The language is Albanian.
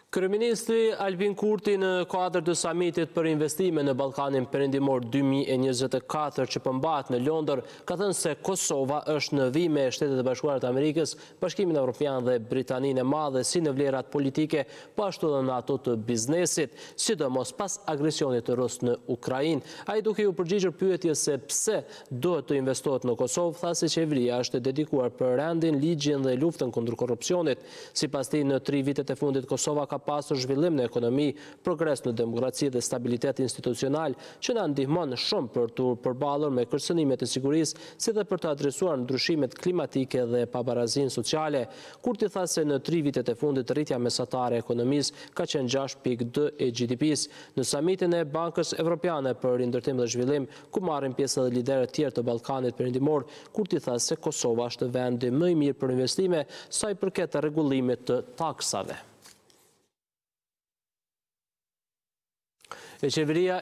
Kryeministri Albin Kurti në kuadër të samitit për investime në Ballkanin Perëndimor 2024 që përmbahet në Londër, ka thënë se Kosova është në vijim me Shtetet e Bashkuara të Amerikës, Bashkimin Evropian dhe Britaninë e Madhe si në vlerat politike, po ashtu edhe në ato të biznesit, sidomos pas agresionit të Rusë në Ukrainë. Ai duke u përgjigjur pyetjes se pse duhet të investohet në Kosovë, tha se qeveria është dedikuar për rendin, ligjin dhe luftën kundër korrupsionit. Sipas tij, në 3 vitet e fundit Kosova ka pasur zhvillim në ekonomi, progres në demokraci dhe stabilitet institucional që na ndihmon shumë për të përballur me kërcënimet e sigurisë, si dhe për të adresuar ndryshimet klimatike dhe pabarazinë sociale. Kurti tha se në 3 vitet e fundit rritja mesatare e ekonomisë ka qenë 6.2 e GDP-s. Në samitin e Bankës Evropiane për Rindërtim dhe Zhvillim, ku marrin pjesë edhe liderët tjerë të Ballkanit Perëndimor, Kurti tha se Kosova është vendi më i mirë për investime sa i përket rregullimit të taksave. Qeveria